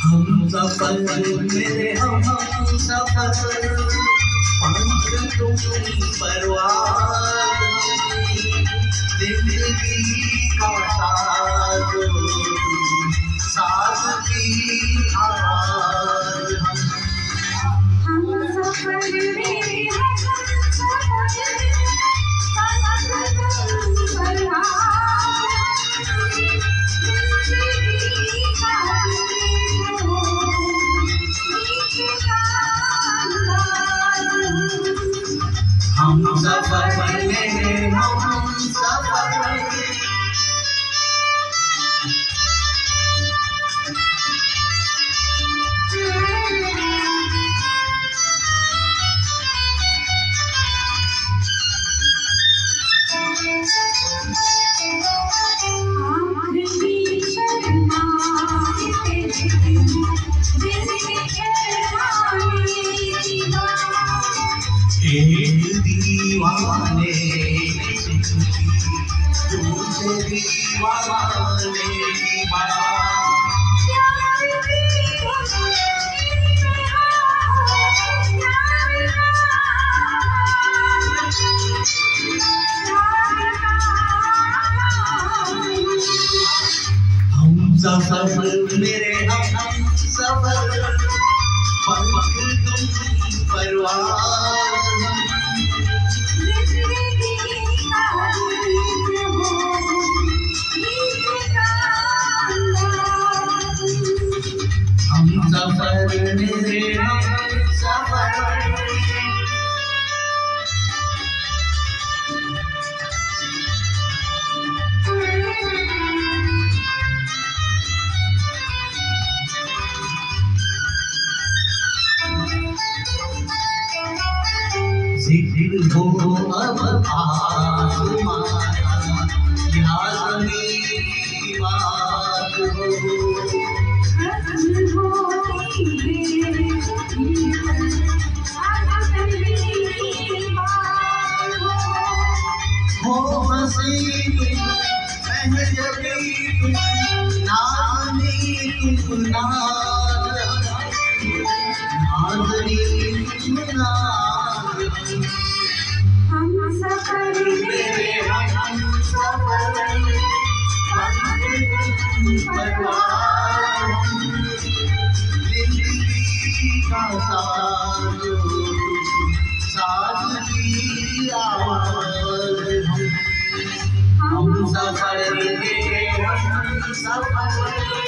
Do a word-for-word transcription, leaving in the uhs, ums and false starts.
हम सफर मेरे हम सफर पंख तुम परवार जिंदगी का साथ साथ की आवाज हम सफर मेरे हम सफर पंख तुम परवार हम सफर में हम सफर एक दीवाने दूसरे दीवाने की बात हम सफर मेरे हम सफर पंख तुम परवार हम सफर मेरे हम सफर जिक्र हो अब आसमां या ज़मीन बात हो हो हंसी तुम महजबी तुम नाज़नी तुम नाज़ नाज़नी तुम नाज़ हम सफर मेरे हम सफर परवार जिंदगी का साथ साथ की आवाज़ हम सफर मेरे हम सफर